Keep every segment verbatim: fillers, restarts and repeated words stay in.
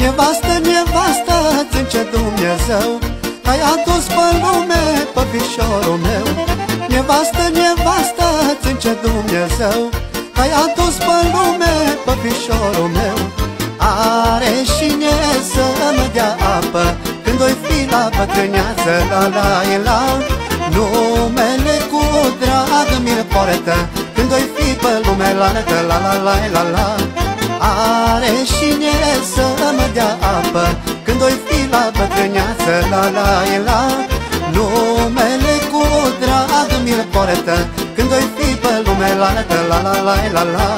Nevastă, nevastă, țince Dumnezeu, ai adus pe lume pe fișorul meu. Nevastă, nevastă, țince Dumnezeu, ai adus pe lume pe fișorul meu. Are cine să-mi dea apă când o-i fi la bătrâneață, la la la. Numele cu drag mi-l poartă când o-i fi pe lume, la la la la la la la. Are cine să-mi dea apă când o-i fi la bătrâneață, la la la. Numele cu drag mi-l poartă când o-i fi pe lume, la la la la la la la.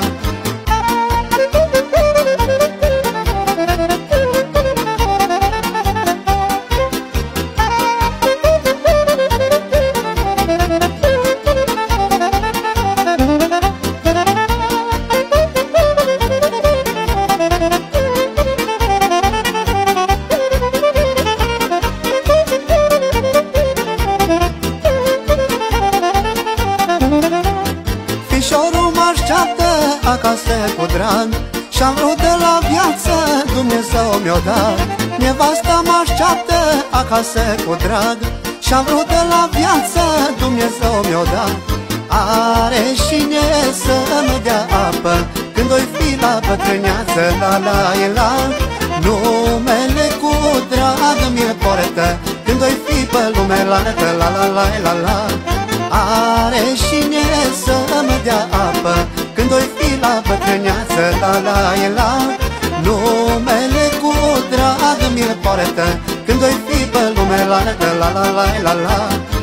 Fișorul mă așteaptă acasă cu drag și-am vrut de la viață, Dumnezeu mi-o dat. Nevasta mă așteaptă acasă cu drag și-am vrut de la viață, Dumnezeu mi-o dat. Are cine să-mi dea apă când o-i fi la bătrâneață, la la la. Numele cu drag mi-l poartă când o-i fi pe lume, la la la la la la la. Are cine să-mi dea apă când o-i fi la bătrâneață, la la la. Numele cu drag mi-l poartă când o-i fi pe lume, la la la la la la la.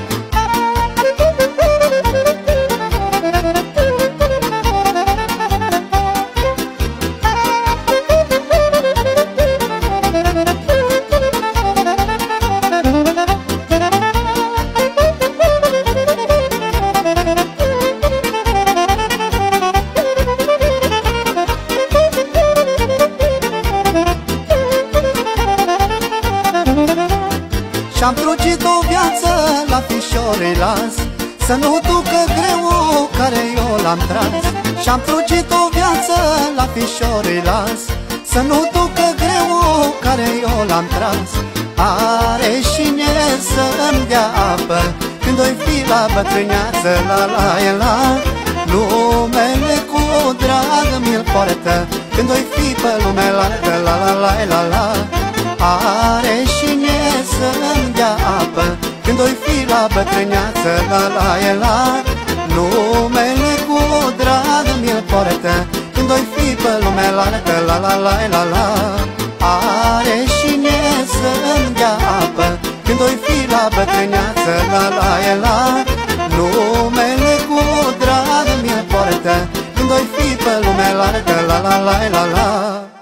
Și-am trugit o viață la fișor-i las să nu ducă greul care eu l-am tras. Și-am trugit o viață la fișor-i las să nu ducă greul care eu l-am tras. Are cine să-mi dea apă când o-i fi la bătrâneață, la la la. Numele cu drag mi-l poartă când o-i fi pe lume, la la la la la la. Are cine să-mi dea apă când o-i fi la bătrâneață, la la la. Numele cu drag mi-l poartă când o-i fi pe lume, la la la la la la. Are cine să-mi dea apă când o-i fi la bătrâneață, la la la. Numele cu drag mi-l poartă când o-i fi pe lume, la la la la la la.